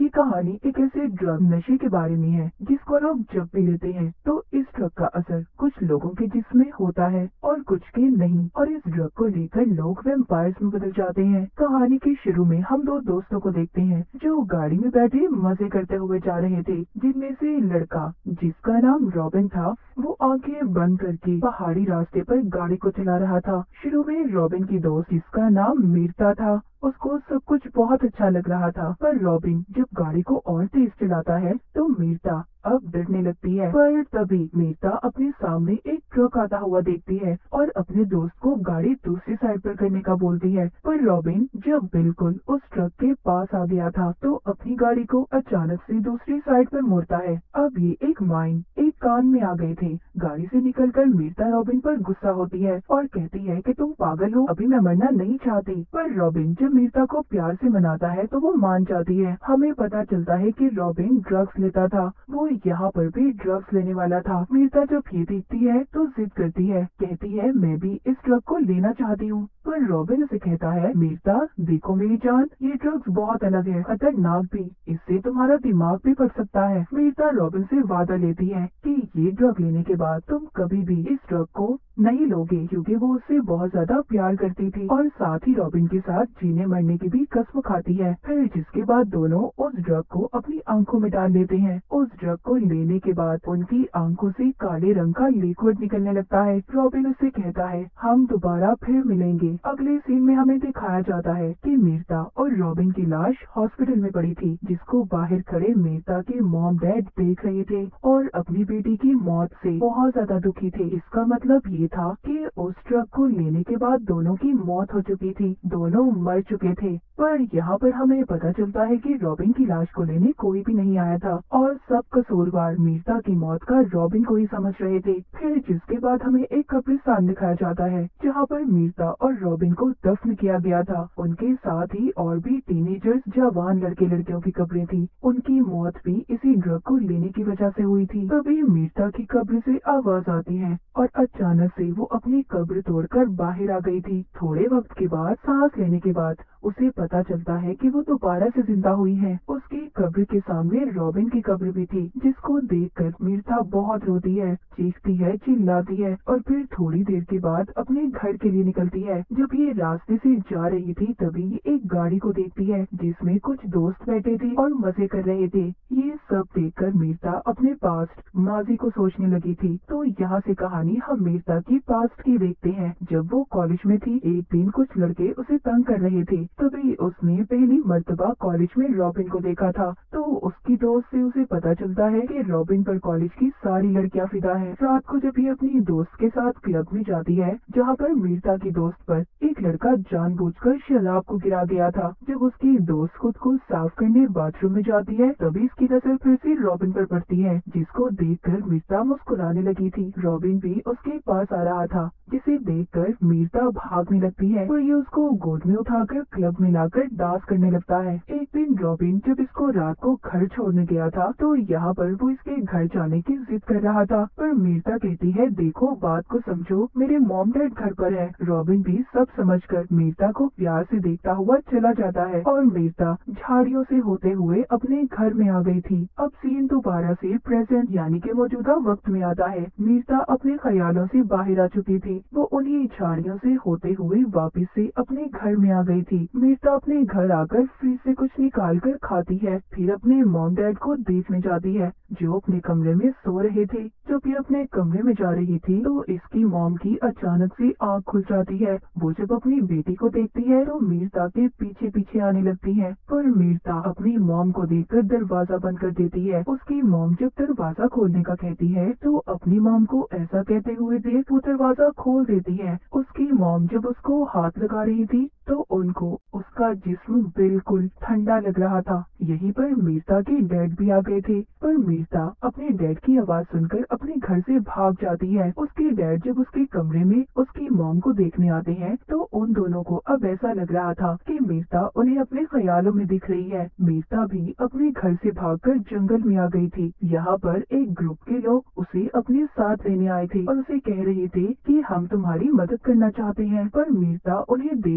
कहानी एक ऐसे ड्रग नशे के बारे में है जिसको लोग जब भी लेते हैं तो इस ड्रग का असर कुछ लोगों के जिस्म में होता है और कुछ के नहीं, और इस ड्रग को लेकर लोग वैम्पायर्स में बदल जाते हैं। कहानी के शुरू में हम दो दोस्तों को देखते हैं जो गाड़ी में बैठे मजे करते हुए जा रहे थे, जिनमें से लड़का जिसका नाम रॉबिन था वो आंखें बंद करके पहाड़ी रास्ते पर गाड़ी को चला रहा था। शुरू में रॉबिन की दोस्त जिसका नाम मीरता था उसको सब कुछ बहुत अच्छा लग रहा था, पर रॉबिन जब गाड़ी को और तेज चलाता है तो मीरता अब डरने लगती है। पर तभी मीरता अपने सामने एक ट्रक आता हुआ देखती है और अपने दोस्त को गाड़ी दूसरी साइड पर करने का बोलती है, पर रॉबिन जब बिल्कुल उस ट्रक के पास आ गया था तो अपनी गाड़ी को अचानक से दूसरी साइड पर मोड़ता है। अब ये एक माइन एक कान में आ गए थे। गाड़ी से निकलकर मीरता रॉबिन पर गुस्सा होती है और कहती है कि तुम पागल हो, अभी मैं मरना नहीं चाहती। पर रॉबिन जब मीरता को प्यार से मनाता है तो वो मान जाती है। हमें पता चलता है कि रॉबिन ड्रग्स लेता था, वो यहाँ पर भी ड्रग्स लेने वाला था। मीरता जब ये देखती है तो जिद करती है, कहती है मैं भी इस ड्रग को लेना चाहती हूँ। पर रॉबिन उसे कहता है, मीरता देखो मेरी जान, ये ड्रग्स बहुत अलग है, खतरनाक भी, इससे तुम्हारा दिमाग भी फट सकता है। मीरता रॉबिन से वादा लेती है कि ये ड्रग लेने के बाद तुम कभी भी इस ड्रग को नहीं लोगे, क्योंकि वो उससे बहुत ज्यादा प्यार करती थी और साथ ही रॉबिन के साथ जीने मरने की भी कसम खाती है। फिर जिसके बाद दोनों उस ड्रग को अपनी आंखों में डाल लेते हैं। उस ड्रग को लेने के बाद उनकी आंखों से काले रंग का लिक्विड निकलने लगता है। रॉबिन उससे कहता है हम दोबारा फिर मिलेंगे। अगले सीन में हमें दिखाया जाता है कि मीरता और रॉबिन की लाश हॉस्पिटल में पड़ी थी, जिसको बाहर खड़े मीरता के मॉम डैड देख रहे थे और अपनी बेटी की मौत से बहुत ज्यादा दुखी थे। इसका मतलब ये था कि उस ट्रक को लेने के बाद दोनों की मौत हो चुकी थी, दोनों मर चुके थे। पर यहाँ पर हमें पता चलता है कि रॉबिन की लाश को लेने कोई भी नहीं आया था और सब कसूरवार मीरता की मौत का रॉबिन को ही समझ रहे थे। फिर जिसके बाद हमें एक कब्रिस्तान दिखाया जाता है जहाँ पर मीरता और रॉबिन को दफन किया गया था। उनके साथ ही और भी टीनेजर्स जवान लड़के लड़कियों की कब्रें थी। उनकी मौत भी इसी ड्रग को लेने की वजह से हुई थी। तभी मीरता की कब्र से आवाज आती है और अचानक से वो अपनी कब्र तोड़कर बाहर आ गई थी। थोड़े वक्त के बाद सांस लेने के बाद उसे पता चलता है कि वो दोबारा से जिंदा हुई है। उसकी कब्र के सामने रॉबिन की कब्र भी थी, जिसको देखकर मीरता बहुत रोती है, चीखती है, चिल्लाती है और फिर थोड़ी देर के बाद अपने घर के लिए निकलती है। जब ये रास्ते से जा रही थी तभी एक गाड़ी को देखती है जिसमें कुछ दोस्त बैठे थे और मजे कर रहे थे। ये सब देखकर मीरता अपने पास्ट माजी को सोचने लगी थी। तो यहाँ से कहानी हम मीरता की पास्ट की देखते हैं। जब वो कॉलेज में थी एक दिन कुछ लड़के उसे तंग कर रहे थे, तभी उसने पहली मर्तबा कॉलेज में रॉबिन को देखा था। तो उसकी दोस्त से उसे पता चलता है कि रॉबिन पर कॉलेज की सारी लड़कियां फिदा हैं। रात को जब ये अपनी दोस्त के साथ क्लब में जाती है जहाँ पर मीरता की दोस्त पर एक लड़का जानबूझकर शराब को गिरा गया था, जब उसकी दोस्त खुद को साफ करने बाथरूम में जाती है तभी इसकी नजर फिर से रॉबिन पर पड़ती है, जिसको देखकर मीरता मुस्कुराने लगी थी। रॉबिन भी उसके पास आ रहा था, जिसे देखकर मीरता भागने लगती है और ये उसको गोद में उठाकर क्लब में लाकर डांस करने लगता है। एक दिन रॉबिन जब इसको रात को घर छोड़ने गया था तो यहाँ पर वो इसके घर जाने की जिद कर रहा था, पर मीरता कहती है देखो बात को समझो, मेरे मॉम डैड घर पर है। रॉबिन भी सब समझकर मीरता को प्यार से देखता हुआ चला जाता है और मीरता झाड़ियों से होते हुए अपने घर में आ गई थी। अब सीन दोबारा से प्रेजेंट यानी के मौजूदा वक्त में आता है। मीरता अपने ख्यालों से बाहर आ चुकी थी, वो उन्हीं झाड़ियों से होते हुए वापस से अपने घर में आ गई थी। मीरता अपने घर आकर फ्रिज से कुछ निकाल कर खाती है, फिर अपने मॉम डैड को देखने जाती है जो अपने कमरे में सो रहे थे। जब ये अपने कमरे में जा रही थी तो इसकी मॉम की अचानक से आँख खुल जाती है। वो जब अपनी बेटी को देखती है तो मीरता के पीछे पीछे आने लगती है, पर मीरता अपनी मॉम को देखकर दरवाजा बंद कर देती है। उसकी मॉम जब दरवाजा खोलने का कहती है तो अपनी मॉम को ऐसा कहते हुए देख वो दरवाजा खोल देती है। उसकी मॉम जब उसको हाथ लगा रही थी तो उनको उसका जिस्म बिल्कुल ठंडा लग रहा था। यहीं पर मीरता के डैड भी आ गए थे, पर मीरता अपने डैड की आवाज सुनकर अपने घर से भाग जाती है। उसके डैड जब उसके कमरे में उसकी मॉम को देखने आते हैं तो उन दोनों को अब ऐसा लग रहा था कि मीरता उन्हें अपने ख्यालों में दिख रही है। मीरता भी अपने घर से भागकर जंगल में आ गई थी। यहाँ पर एक ग्रुप के लोग उसे अपने साथ लेने आए थे और उसे कह रहे थे कि हम तुम्हारी मदद करना चाहते हैं, पर मीरता उन्हें देखकर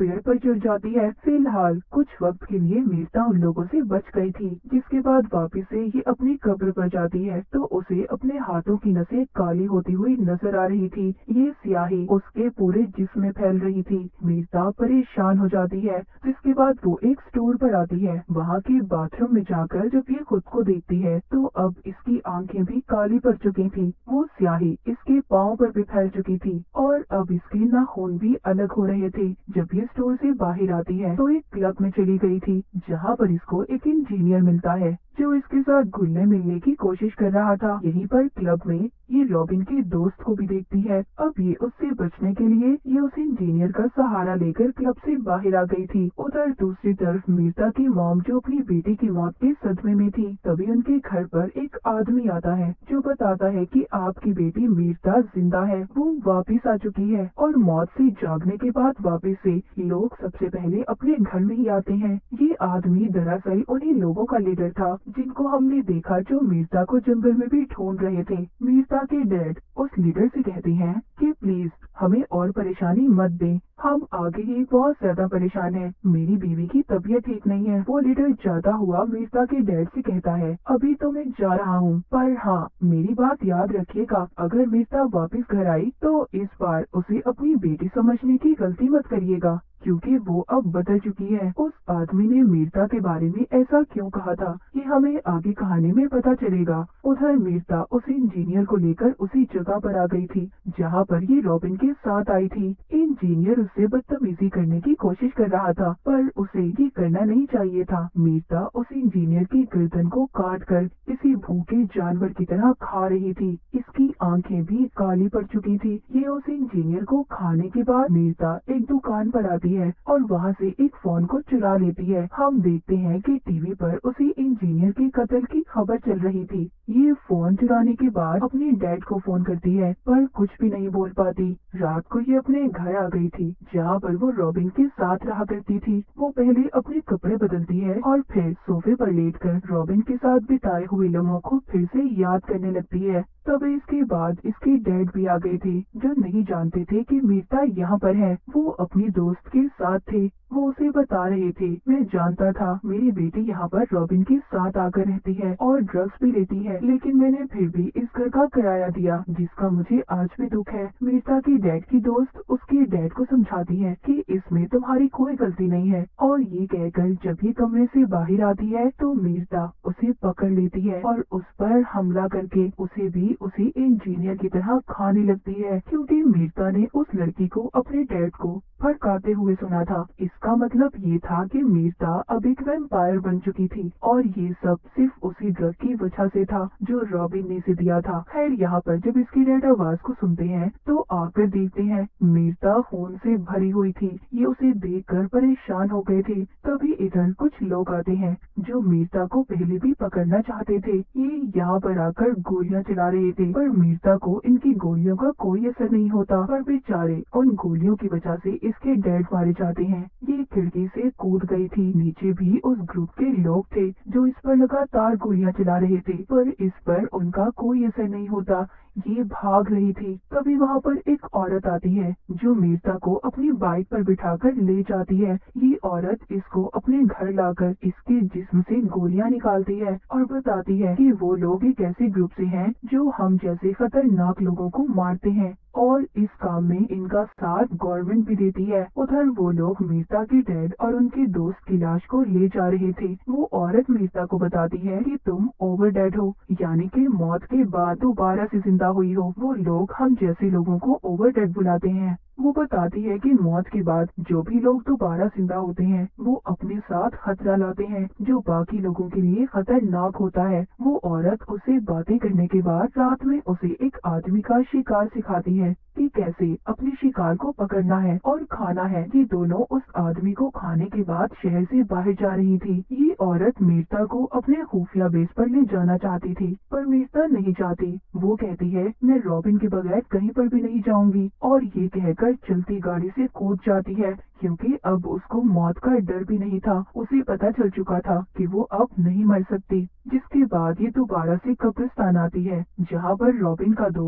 पेड़ पर चढ़ जाती है। फिलहाल कुछ वक्त के लिए मीरता उन लोगों से बच गई थी, जिसके बाद वापिस से ये अपनी कब्र पर जाती है तो उसे अपने हाथों की नसें काली होती हुई नजर आ रही थी। ये स्याही उसके पूरे जिस्म में फैल रही थी। मीरता परेशान हो जाती है, जिसके बाद वो एक स्टोर पर आती है। वहाँ के बाथरूम में जाकर जब ये खुद को देखती है तो अब इसकी आंखें भी काली पड़ चुकी थी। वो स्याही इसके पाँव पर भी फैल चुकी थी और अब इसके नाखून भी अलग हो रहे थे। जब ये स्टोर से बाहर आती है तो एक क्लब में चली गई थी, जहाँ पर इसको एक इंजीनियर मिलता है जो इसके साथ घुलने मिलने की कोशिश कर रहा था। यहीं पर क्लब में ये रॉबिन के दोस्त को भी देखती है। अब ये उससे बचने के लिए ये उस इंजीनियर का सहारा लेकर क्लब से बाहर आ गई थी। उधर दूसरी तरफ मीरता की मॉम जो अपनी बेटी की मौत के सदमे में थी, तभी उनके घर पर एक आदमी आता है जो बताता है कि आपकी बेटी मीरता जिंदा है, वो वापिस आ चुकी है। और मौत से जागने के बाद वापिस से लोग सबसे पहले अपने घर में ही आते हैं। ये आदमी दरअसल उन्हीं लोगों का लीडर था जिनको हमने देखा जो मीरता को जंगल में भी ढूंढ रहे थे। मीरता के डैड उस लीडर से कहते हैं कि प्लीज हमें और परेशानी मत दें, हम आगे ही बहुत ज्यादा परेशान हैं। मेरी बीवी की तबीयत ठीक नहीं है। वो लीडर जाता हुआ मीरता के डैड से कहता है, अभी तो मैं जा रहा हूँ, पर हाँ मेरी बात याद रखिएगा, अगर मीरता वापस घर आई तो इस बार उसे अपनी बेटी समझने की गलती मत करिएगा, क्योंकि वो अब बदल चुकी है। उस आदमी ने मीरता के बारे में ऐसा क्यों कहा था, ये हमें आगे कहानी में पता चलेगा। उधर मीरता उस इंजीनियर को लेकर उसी जगह पर आ गई थी जहाँ पर ये रॉबिन के साथ आई थी। इंजीनियर उससे बदतमीजी करने की कोशिश कर रहा था, पर उसे ये करना नहीं चाहिए था। मीरता उस इंजीनियर की गर्दन को काट कर किसी भूखे जानवर की तरह खा रही थी। इसकी आंखें भी काली पड़ चुकी थी। ये उस इंजीनियर को खाने के बाद मीरता एक दुकान पर आती है और वहाँ से एक फोन को चुरा लेती है। हम देखते हैं कि टीवी पर उसी इंजीनियर के कत्ल की खबर चल रही थी। ये फोन चुराने के बाद अपने डैड को फोन करती है, पर कुछ भी नहीं बोल पाती। रात को ये अपने घर आ गई थी जहाँ पर वो रॉबिन के साथ रहा करती थी। वो पहले अपने कपड़े बदलती है और फिर सोफे पर लेटकर रॉबिन के साथ बिताए हुए लम्हों को फिर से याद करने लगती है। तब इसके बाद इसके डैड भी आ गए थे जो नहीं जानते थे कि मीरता यहाँ पर है। वो अपनी दोस्त के साथ थे। वो उसे बता रहे थे, मैं जानता था मेरी बेटी यहाँ पर रॉबिन के साथ आकर रहती है और ड्रग्स भी लेती है, लेकिन मैंने फिर भी इस घर का किराया दिया, जिसका मुझे आज भी दुख है। मीरता की डैड की दोस्त उसके डैड को समझाती है कि इसमें तुम्हारी कोई गलती नहीं है, और ये कहकर जब ये कमरे से बाहर आती है तो मीरता उसे पकड़ लेती है और उस पर हमला करके उसे भी उसी इंजीनियर की तरह खाने लगती है, क्योंकि मीरता ने उस लड़की को अपने डैड को भड़काते हुए सुना था। इसका मतलब ये था कि मीरता अब एक वैम्पायर बन चुकी थी और ये सब सिर्फ उसी ड्रग की वजह से था जो रॉबिन ने इसे दिया था। खैर यहाँ पर जब इसकी डैड आवाज को सुनते हैं तो आकर देखते हैं मीरता खून से भरी हुई थी। ये उसे देखकर परेशान हो गए थे। तभी इधर कुछ लोग आते हैं जो मीरता को पहले भी पकड़ना चाहते थे। ये यहाँ पर आकर गोलियां चला रहे थे, पर मीरता को इनकी गोलियों का कोई असर नहीं होता। पर बेचारे उन गोलियों की वजह से इसके डैड मारे जाते हैं। ये खिड़की से कूद गई थी। नीचे भी उस ग्रुप के लोग थे जो इस पर लगातार गोलियां चला रहे थे, पर इस पर उनका कोई असर नहीं होता। ये भाग रही थी। तभी वहाँ पर एक औरत आती है जो मीरता को अपनी बाइक पर बिठाकर ले जाती है। ये औरत इसको अपने घर लाकर इसके जिस्म से गोलियां निकालती है और बताती है कि वो लोग एक ऐसे ग्रुप से हैं जो हम जैसे खतरनाक लोगों को मारते हैं और इस काम में इनका साथ गवर्नमेंट भी देती है। उधर वो लोग मीरता के डैड और उनके दोस्त की लाश को ले जा रहे थे। वो औरत मीरता को बताती है कि तुम ओवर डेड हो, यानी कि मौत के बाद दोबारा से जिंदा हुई हो। वो लोग हम जैसे लोगों को ओवर डेड बुलाते हैं। वो बताती है कि मौत के बाद जो भी लोग दोबारा जिंदा होते हैं वो अपने साथ खतरा लाते हैं जो बाकी लोगों के लिए खतरनाक होता है। वो औरत उसे बातें करने के बाद रात में उसे एक आदमी का शिकार सिखाती है कि कैसे अपने शिकार को पकड़ना है और खाना है। ये दोनों उस आदमी को खाने के बाद शहर से बाहर जा रही थी। ये औरत मीरता को अपने खुफिया बेस पर ले जाना चाहती थी, पर मीरता नहीं चाहती। वो कहती है मैं रॉबिन के बगैर कहीं पर भी नहीं जाऊंगी, और ये कहकर चलती गाड़ी से कूद जाती है, क्योंकि अब उसको मौत का डर भी नहीं था। उसे पता चल चुका था कि वो अब नहीं मर सकती। जिसके बाद ये दोबारा से कब्रिस्तान आती है जहाँ पर रॉबिन का दोस्त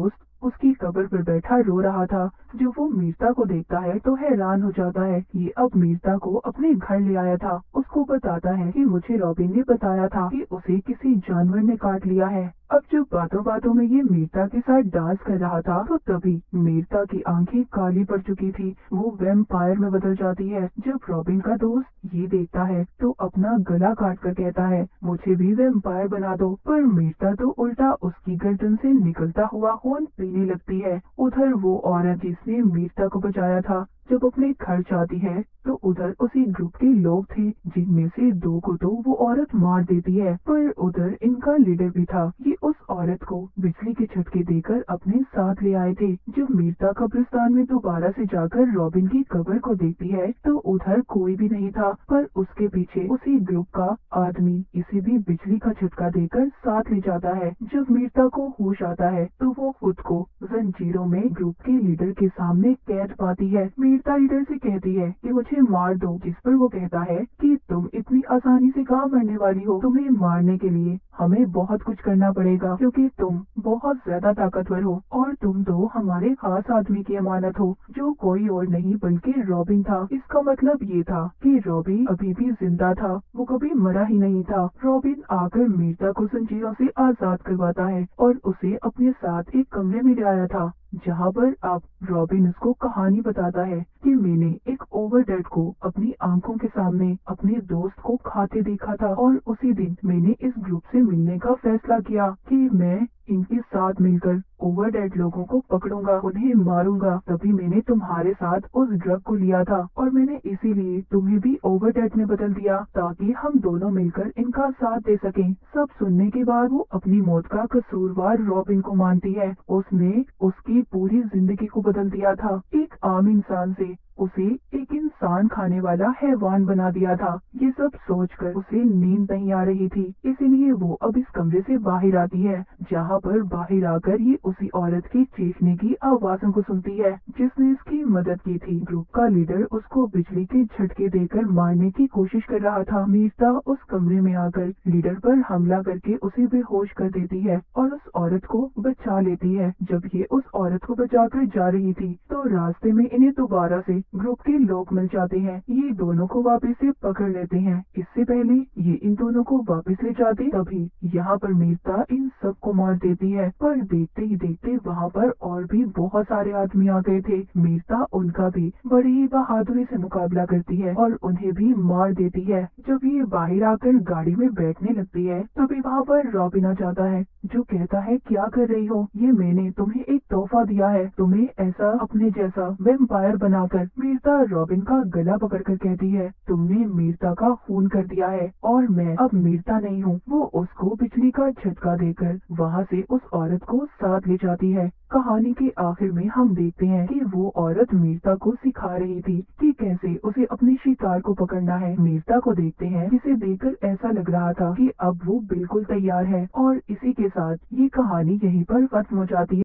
उसकी कब्र पर बैठा रो रहा था। जो वो मीरता को देखता है तो हैरान हो जाता है। ये अब मीरता को अपने घर ले आया था। उसको बताता है कि मुझे रॉबिन ने बताया था कि उसे किसी जानवर ने काट लिया है। अब जब बातों बातों में ये मीरता के साथ डांस कर रहा था तो तभी मीरता की आंखें काली पड़ चुकी थी। वो वैम्पायर में बदल जाती है। जब रॉबिन का दोस्त ये देखता है तो अपना गला काट कर कहता है, मुझे भी वैम्पायर बना दो। पर मीरता तो उल्टा उसकी गर्दन से निकलता हुआ खून पीने लगती है। उधर वो औरत जिसने मीरता को बचाया था जब अपने घर जाती है तो उधर उसी ग्रुप के लोग थे जिनमें से 2 को तो वो औरत मार देती है। पर उधर इनका लीडर भी था। ये उस औरत को बिजली के झटके देकर अपने साथ ले आए थे। जब मीरता कब्रिस्तान में दोबारा से जाकर रॉबिन की कब्र को देखती है तो उधर कोई भी नहीं था। पर उसके पीछे उसी ग्रुप का आदमी इसे भी बिजली का झटका देकर साथ ले जाता है। जब मीरता को होश आता है तो वो खुद को जंजीरों में ग्रुप के लीडर के सामने कैद पाती है। मीरता लीडर से कहती है कि मुझे मार दो, जिस पर वो कहता है कि तुम इतनी आसानी से कहाँ मरने वाली हो। तुम्हें मारने के लिए हमें बहुत कुछ करना पड़ेगा क्योंकि तुम बहुत ज्यादा ताकतवर हो और तुम तो हमारे खास आदमी की अमानत हो जो कोई और नहीं बल्कि रॉबिन था। इसका मतलब ये था कि रॉबिन अभी भी जिंदा था, वो कभी मरा ही नहीं था। रॉबिन आकर मीरता को जंजीरों से आजाद करवाता है और उसे अपने साथ एक कमरे में ले आया था जहाँ पर अब रॉबिन उसको कहानी बताता है कि मैंने एक ओवरडेड को अपनी आंखों के सामने अपने दोस्त को खाते देखा था और उसी दिन मैंने इस ग्रुप से मिलने का फैसला किया कि मैं इनके साथ मिलकर ओवरडेड लोगों को पकड़ूंगा, उन्हें मारूंगा। तभी मैंने तुम्हारे साथ उस ड्रग को लिया था और मैंने इसीलिए तुम्हें भी ओवरडेड में बदल दिया ताकि हम दोनों मिलकर इनका साथ दे सकें। सब सुनने के बाद वो अपनी मौत का कसूरवार रॉबिन को मानती है। उसने उसकी पूरी जिंदगी को बदल दिया था। एक आम इंसान से उसे एक इंसान खाने वाला हैवान बना दिया था। ये सब सोचकर उसे नींद नहीं आ रही थी, इसीलिए वो अब इस कमरे से बाहर आती है जहाँ पर बाहर आकर ये उसी औरत की चीखने की आवाज़ों को सुनती है जिसने इसकी मदद की थी। ग्रुप का लीडर उसको बिजली के झटके देकर मारने की कोशिश कर रहा था। मीरता उस कमरे में आकर लीडर पर हमला करके उसे बेहोश कर देती है और उस औरत को बचा लेती है। जब ये उस औरत को बचाकर जा रही थी तो रास्ते में इन्हें दोबारा से ग्रुप के लोग मिल जाते हैं। ये दोनों को वापस से पकड़ लेते हैं। इससे पहले ये इन दोनों को वापस ले जाते तभी यहाँ पर मीरता इन सब को मार देती है। पर देखते ही देखते वहाँ पर और भी बहुत सारे आदमी आ गए थे। मीरता उनका भी बड़ी ही बहादुरी से मुकाबला करती है और उन्हें भी मार देती है। जब ये बाहर आकर गाड़ी में बैठने लगती है तभी वहाँ पर रॉबिन आ जाता है जो कहता है, क्या कर रही हो? ये मैंने तुम्हें एक तोहफा दिया है, तुम्हें ऐसा अपने जैसा वैम्पायर बनाकर। मीरता रॉबिन का गला पकड़कर कहती है, तुमने मीरता का खून कर दिया है और मैं अब मीरता नहीं हूँ। वो उसको बिजली का झटका देकर वहाँ से उस औरत को साथ ले जाती है। कहानी के आखिर में हम देखते हैं कि वो औरत मीरता को सिखा रही थी कि कैसे उसे अपने शिकार को पकड़ना है। मीरता को देखते हैं जिसे देखकर ऐसा लग रहा था कि अब वो बिल्कुल तैयार है और इसी के साथ ये कहानी यहीं पर खत्म हो जाती है।